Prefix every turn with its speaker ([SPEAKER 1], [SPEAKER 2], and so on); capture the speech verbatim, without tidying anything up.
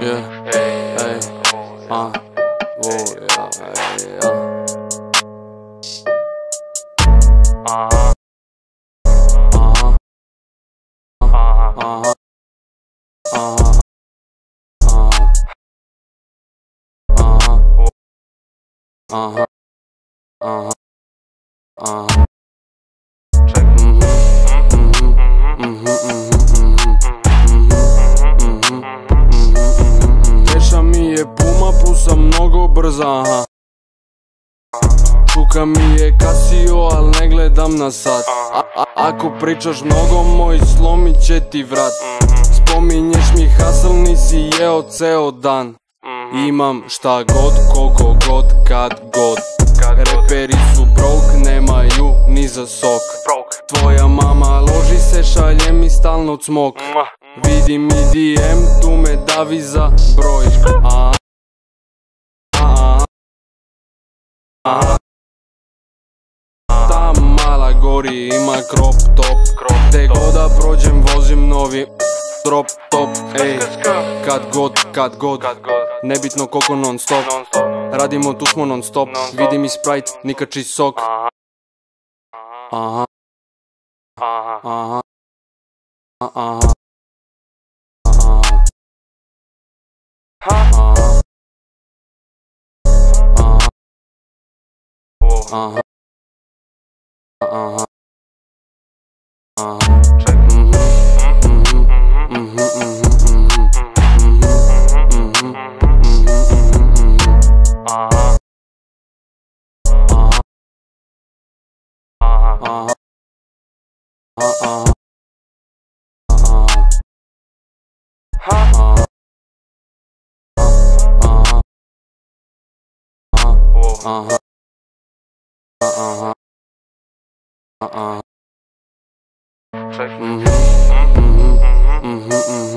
[SPEAKER 1] Yeah, hey, uh, whoa, yeah, hey, uh. Uh-huh, uh-huh, uh-huh, uh-huh, uh-huh, uh-huh, uh-huh, uh-huh. Check. Mhm, mhm, mhm, mhm, mhm, mhm. Teša mi je Puma, pusa mnogo brza, aha. Čuka mi je Casio, al ne gledam na sat. a, a, Ako pričaš mnogo, moj slomit će ti vrat. Spominješ mi hustle, nisi jeo ceo dan. Imam šta god, koliko god, kad god. Reperi su broke, nemaju ni za sok. Tvoja mama loži se, šalje mi stalno cmok. Vidi mi D M, tu me davi za broj. Aha, aha, aha. Ta mala gori ima crop top. Gde god da prođem vozim novi drop top. Ej, kad god, kad god, nebitno koliko non stop. Radimo, tu smo non stop. Vidi mi Sprite, nikači sok. Aha, aha, aha, aha, aha, aha, aha. Check. Mhm, mhm, mhm, mhm, mhm, mhm. Aha, aha, aha, aha, aha, aha, aha, aha, aha. Check. Mhm, mhm, mhm, mhm.